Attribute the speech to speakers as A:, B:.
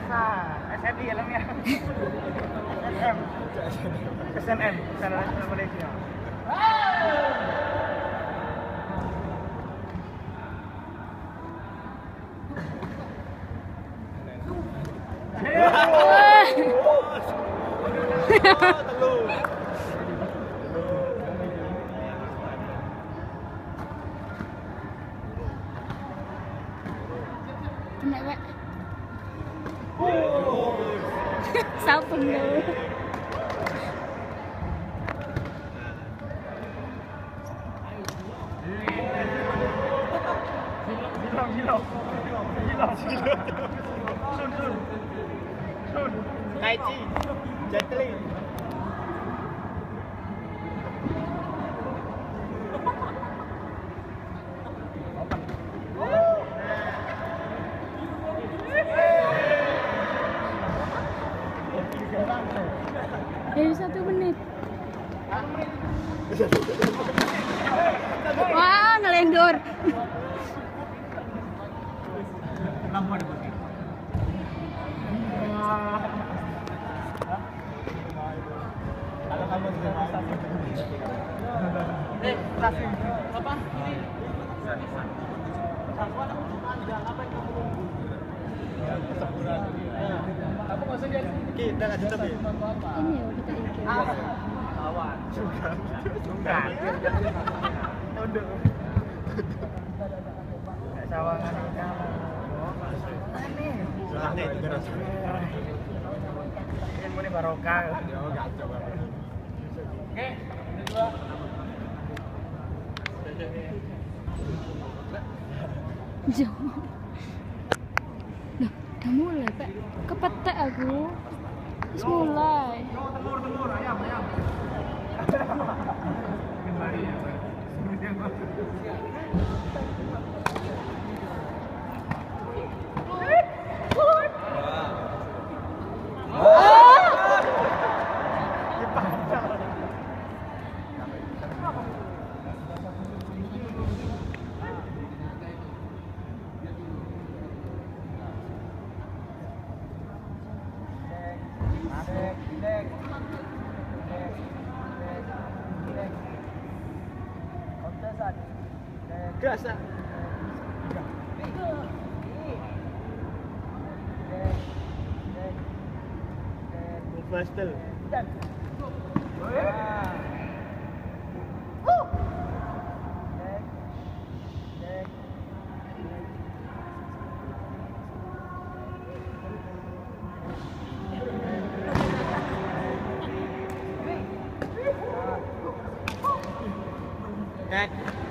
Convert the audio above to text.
A: biasa. SNI helmnya. SM. SNM. Sana Malaysia.
B: Kena Pak. Sampun lho.
A: Sun. Kaichi. Jetli.
B: Dari 1 menit. Wah, ngelendur.
A: Kalau kamu sudah bisa. Apa? Kamu nggak usah jadi. Kita nggak jelas ya.
B: Ini ya kita ikut.
A: Lawan. Juga. Tunduk. Sawangan ini. Aneh terus. Ini muni barokah. Yo gak coba. Oke, dua.
B: Jauh. Loh, udah mulai, Pak. Kepetek aku. Terus mulai.
A: Temur, ayam. Kembali ya, Pak. Gas. Faster. Cat.